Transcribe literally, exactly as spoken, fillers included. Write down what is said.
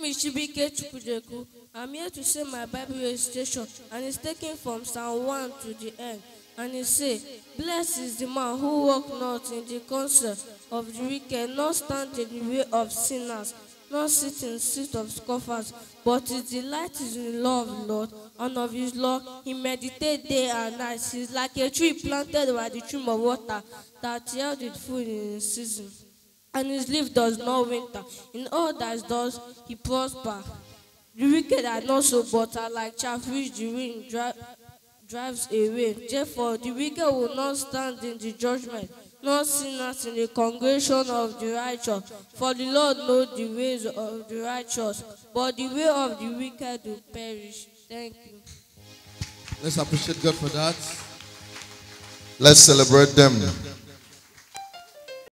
is Chibike Chukwujeku. I'm here to say my Bible recitation, and it's taken from Psalm one to the end. And it says, Blessed is the man who walk not in the counsel of the wicked, not stand in the way of sinners, not sit in the seat of scoffers, but his delight is in the law of the Lord, and of his law he meditates day and night. He is like a tree planted by the stream of water, that yieldeth fruit in its season, and his leaf does not wither. In all that he does, he prosper. The wicked are not so, but are like chaff which the wind dri- drives away. Therefore, the wicked will not stand in the judgment, nor sinners in the congregation of the righteous. For the Lord knows the ways of the righteous, but the way of the wicked will perish. Thank you. Let's appreciate God for that. Let's celebrate them.